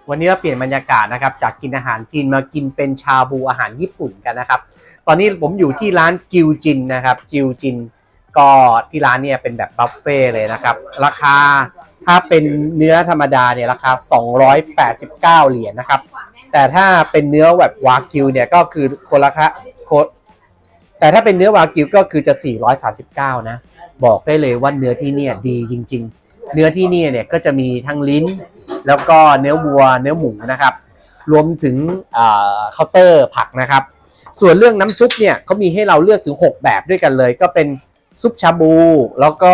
วันนี้เราเปลี่ยนบรรยากาศนะครับจากกินอาหารจีนมากินเป็นชาบูอาหารญี่ปุ่นกันนะครับตอนนี้ผมอยู่ที่ร้านกิวจินนะครับกิวจินก็ที่ร้านเนี่ยเป็นแบบบัฟเฟ่เลยนะครับราคาถ้าเป็นเนื้อธรรมดาเนี่ยราคา289เหรียญนะครับแต่ถ้าเป็นเนื้อแบบวากิวเนี่ยก็คือคนละคะแต่ถ้าเป็นเนื้อวากิวก็คือจะ439นะบอกได้เลยว่าเนื้อที่นี่ดีจริงๆเนื้อที่นี่เนี่ยก็จะมีทั้งลิ้นแล้วก็เนื้อวัวเนื้อหมูนะครับรวมถึงเคาน์เตอร์ผักนะครับส่วนเรื่องน้ำซุปเนี่ยเขามีให้เราเลือกถึง6แบบด้วยกันเลยก็เป็นซุปชาบูแล้วก็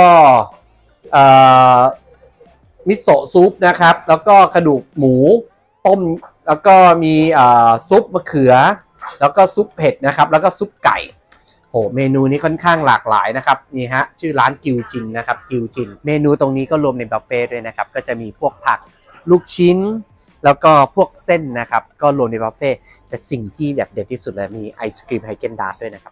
มิโซะซุปนะครับแล้วก็กระดูกหมูต้มแล้วก็มีซุปมะเขือแล้วก็ซุปเผ็ดนะครับแล้วก็ซุปไก่โอ้เมนูนี้ค่อนข้างหลากหลายนะครับนี่ฮะชื่อร้านกิวจินนะครับกิวจินเมนูตรงนี้ก็รวมในบุฟเฟ่ด้วยนะครับก็จะมีพวกผักลูกชิ้นแล้วก็พวกเส้นนะครับก็รวมในบุฟเฟ่แต่สิ่งที่แบบเด็ดที่สุดเลยมีไอศกรีมไฮเกนดาร์ทด้วยนะครับ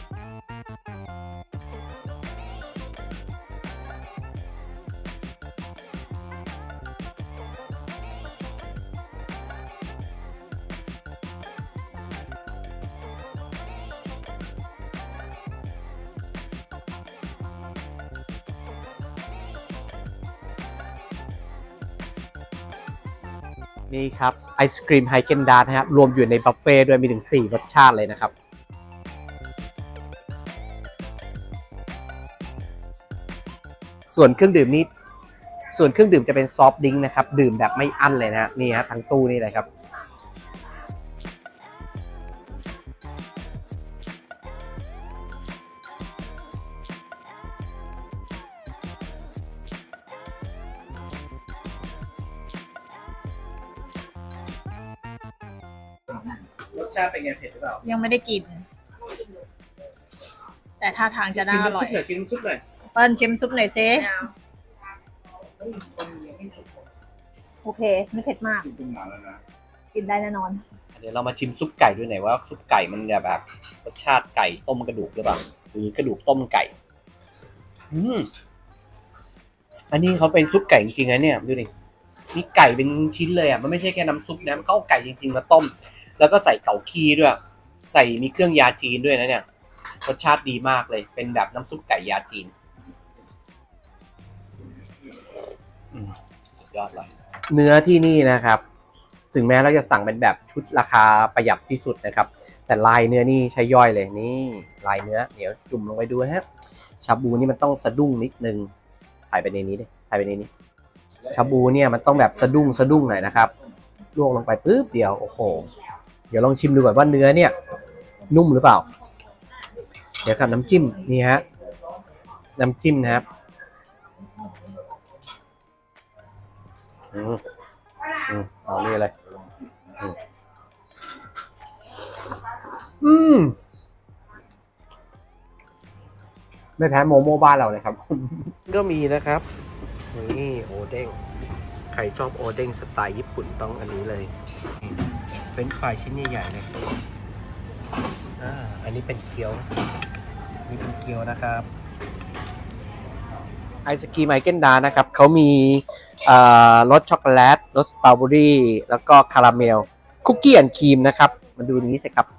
นี่ครับไอศกรีมไฮเกนดาร์ทนะครับรวมอยู่ในบุฟเฟ่ด้วยมีถึง4รสชาติเลยนะครับส่วนเครื่องดื่มจะเป็นซอฟต์ดริงก์นะครับดื่มแบบไม่อั้นเลยนะนี่ฮะทั้งตู้นี่เลยครับรสชาติเป็นไงเผ็ดหรือเปล่ายังไม่ได้กินแต่ท่าทางจะน่าอร่อยชิมซุปหน่อยเปิ้ลชิมซุปหน่อยซิโอเคไม่เผ็ดมากกินได้แน่นอนเดี๋ยวเรามาชิมซุปไก่ด้วยหน่อยว่าซุปไก่มันจะแบบรสชาติไก่ต้มกระดูกหรือเปล่าหรือกระดูกต้มไก่อันนี้เขาเป็นซุปไก่จริงๆนะเนี่ยดูดิมีไก่เป็นชิ้นเลยอ่ะมันไม่ใช่แค่น้ำซุปนะมันเข้าไก่จริงๆมาต้มแล้วก็ใส่เกาขี้ด้วยใส่มีเครื่องยาจีนด้วยนะเนี่ยรสชาติดีมากเลยเป็นแบบน้ำซุปไก่ยาจีนสุดยอดเลยเนื้อที่นี่นะครับถึงแม้เราจะสั่งเป็นแบบชุดราคาประหยัดที่สุดนะครับแต่ลายเนื้อนี่ใช้ย่อยเลยนี่ลายเนื้อเดี๋ยวจุ่มลงไปดูนะฮะชาบูนี่มันต้องสะดุ้งนิดนึงถ่ายไปในนี้ดิถ่ายไปในนี้ชาบูเนี่ยมันต้องแบบสะดุ้งหน่อยนะครับลวกลงไปปุ๊บเดียวโอ้โหเดี๋ยวลองชิมดูก่อนว่าเนื้อเนี่ยนุ่มหรือเปล่าเดี๋ยวกับน้ำจิ้มนี่ฮะน้ำจิ้มนะครับเอานี่เลยไม่แพ้โมโม่บ้านเราเลยครับก็มีนะครับนี่โอเด้งใครชอบโอเด้งสไตล์ญี่ปุ่นต้องอันนี้เลยเป็นฝ่ายชิ้นใหญ่ๆเลยอันนี้เป็นเกี๊ยวนี่เป็นเกี๊ยวนะครับไอศกรีมไฮเกนดาร์ทนะครับเขามีรสช็อกโกแลตรสสตรอเบอรี่แล้วก็คาราเมลคุกกี้แอนด์ครีมนะครับมาดูนี้สิครับ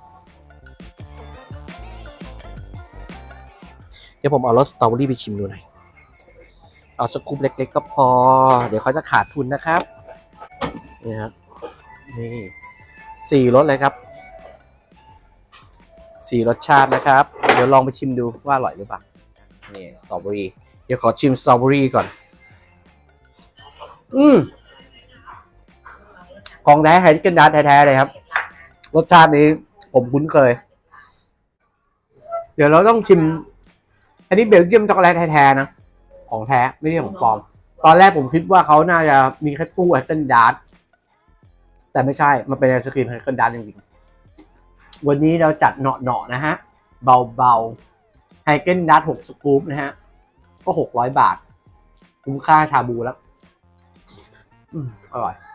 เดี๋ยวผมเอารสสตรอเบอรี่ไปชิมดูหน่อยเอาสกู๊ปเล็กๆก็พอเดี๋ยวเขาจะขาดทุนนะครับนี่ครับนี่4รสเลยครับ4รสชาตินะครับเดี๋ยวลองไปชิมดูว่าอร่อยหรือเปล่านี่สตรอเบอรี่เดี๋ยวขอชิมสตรอเบอรี่ก่อนของแท้ไฮเกนดาร์ทแท้ๆเลยครับรสชาตินี้ผมคุ้นเคยเดี๋ยวเราต้องชิมอันนี้เบลเยียมช็อกโกแลตแท้ๆนะของแท้ไม่ใช่ของปลอมตอนแรกผมคิดว่าเขาน่าจะมีแค่ตู้ไฮเกนดาร์ทแต่ไม่ใช่มันเป็นไอศกรีมไฮเกนดาร์ทจริงๆวันนี้เราจัดเหนาะๆนะฮะเบาๆไฮเกนดาร์ท6สกู๊ปนะฮะก็600 บาทคุ้มค่าชาบูแล้วอร่อย